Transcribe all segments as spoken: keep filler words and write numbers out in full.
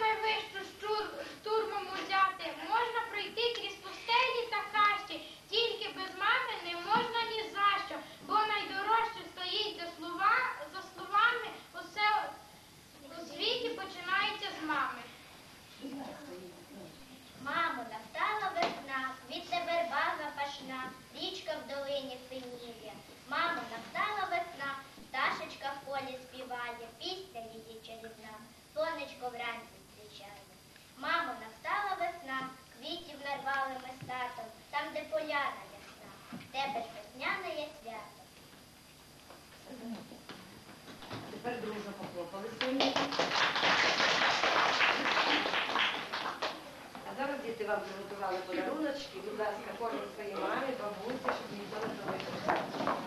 вищу штурмом узяти, можна пройти крізь пустелі та хащі, тільки без мами не можна ні за що, бо найдорожче стоїть за, слова, за словами, усе у світі починається з мами. Мамо, настала весна, квітне верба запашна, річка в долині синів'я. Мамо, настала весна, пташечка в полі співає, пісня її чарівна, сонечко вранці зустрічає. Мамо, настала весна, квітів нарвали ми з татом, там, де поляна ясна, в тебе ж весняне є свято. Тепер дружно похлопали сьогодні. А зараз діти вам приготували подаруночки. Будь ласка, кожен своїй мамі, бабусі, щоб ніхто не залишився.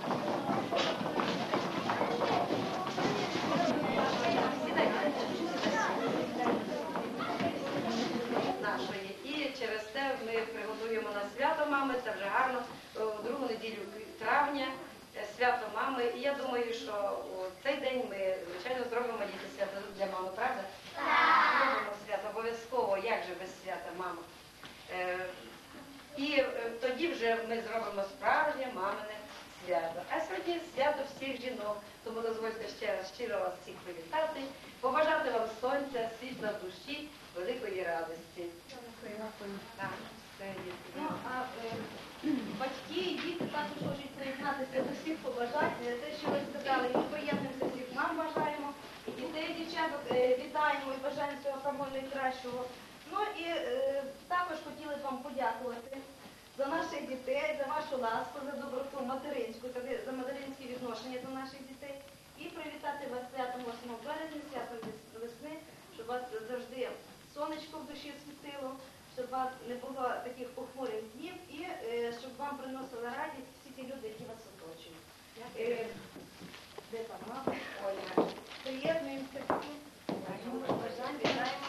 Нашої. І через те ми приготуємо на свято мами, це вже гарно, у другу неділю травня, свято мами. І я думаю, що у цей день ми, звичайно, зробимо діти свято для мами, правда? Так! Зробимо свято обов'язково, як же без свята, мама. Е, і е, тоді вже ми зробимо справжнє мамине свято. А сьогодні свято всіх жінок, тому дозвольте ще раз щиро вас всіх привітати, побажати вам сонця, світла в душі, великої радості. Так, все, діти. Ну, а е, батьки і діти також можуть приєднатися до всіх побажань. Е, Те, що ви сказали, ми приєднуємося всіх, нам бажаємо. І дітей, і дівчаток е, вітаємо і бажаємо всього самого найкращого. Ну і е, також хотіли б вам подякувати за наших дітей, за вашу ласку, за доброту материнську, за материнські відношення до наших дітей. І привітати вас святом восьмого березня, святом весни, щоб у вас завжди сонечко в душі світило, щоб у вас не було таких похмурих днів і е, щоб вам приносили радість всі ті люди, які вас оточують. Е, де там мама? Ольга. Приєднуємося всі. Бажань, вітаємо.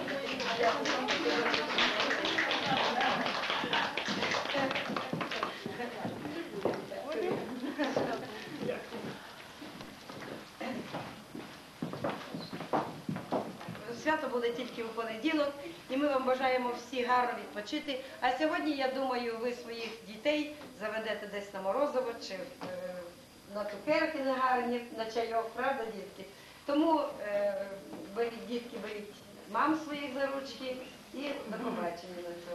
Свято буде тільки в понеділок, і ми вам бажаємо всі гарно відпочити. А сьогодні, я думаю, ви своїх дітей заведете десь на Морозово чи е, на цукерки на гарні, на чайок, правда, дітки? Тому е, беріть, дітки, беріть мам своїх за ручки і до побачення на цьому.